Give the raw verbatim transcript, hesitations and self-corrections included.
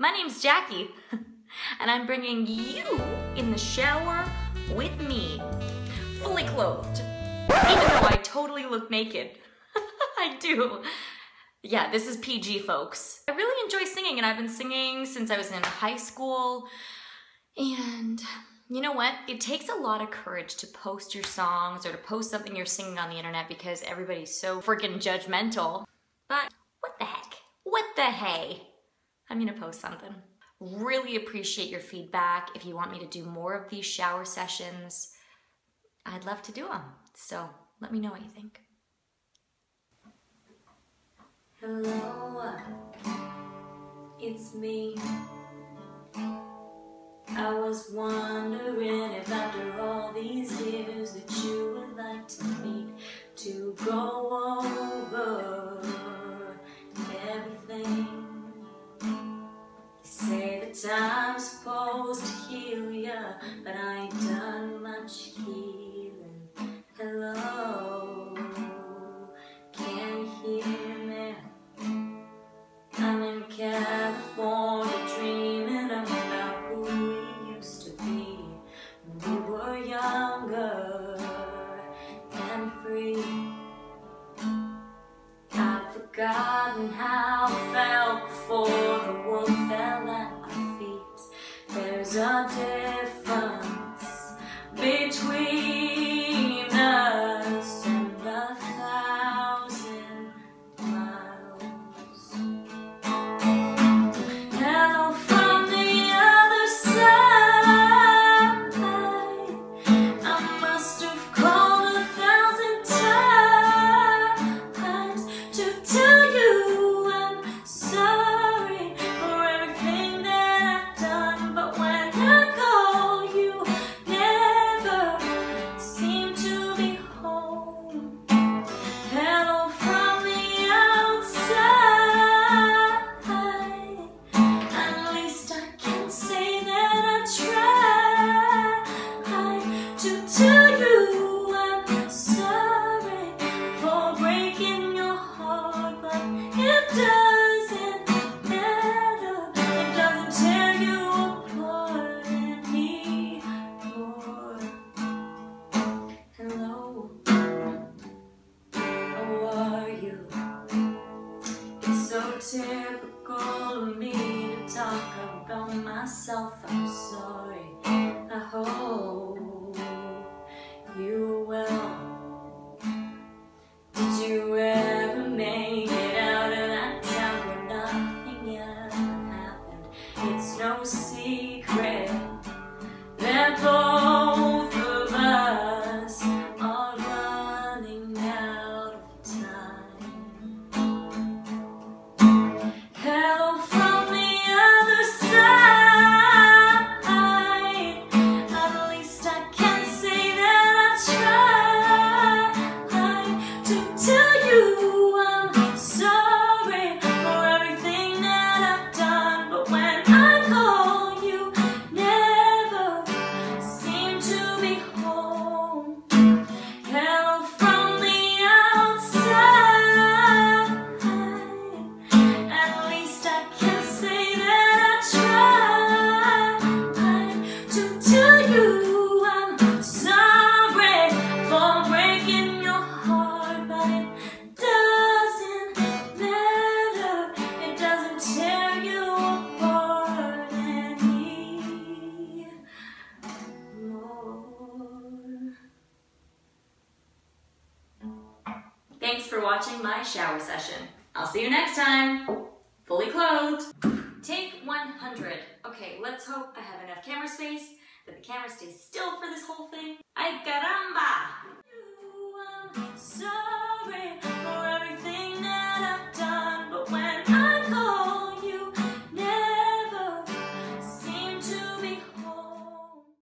my name's Jackie, and I'm bringing you in the shower with me, fully clothed, even though I totally look naked. I do. Yeah, this is P G, folks. I really enjoy singing, and I've been singing since I was in high school, and you know what? It takes a lot of courage to post your songs or to post something you're singing on the internet because everybody's so freaking judgmental. But what the heck? What the hey? I'm gonna post something. Really appreciate your feedback. If you want me to do more of these shower sessions, I'd love to do them. So let me know what you think. Hello, it's me. I was wondering if after all these years that you would like to meet to go over everything. They say that time's supposed to heal ya, but I ain't done much healing. Hello, can you hear me? I'm in California dreaming about who we used to be when we were younger and free. I've forgotten how I felt before the world fell at our feet. There's a difference between us and a thousand miles. Hello from the other side. I must have called a thousand times to tell you I'm sorry for everything that I've done, but when I call you never seem to be home. Hello from the outside, at least I can say that I tried to tell you I'm sorry for breaking your heart, but it doesn't matter. It doesn't tear you apart anymore. Hello, how are you? It's so typical of me to talk about myself. I'm sorry. I hope you well. Did you ever make it out of that town where nothing ever happened? It's no secret that both of us are running out of time. Hello from the other side. At least I can say that I tried to tell you I'm sorry for everything that I've done, but when I call you never seem to be home. Hello from the outside. At least I can say that I tried to tell you I'm sorry for breaking your heart, but it doesn't matter. It doesn't tear you apart anymore. Thanks for watching my shower session. I'll see you next time, fully clothed. Take one hundred. Okay, let's hope I have enough camera space that the camera stays still for this whole thing. Ay caramba! I'm sorry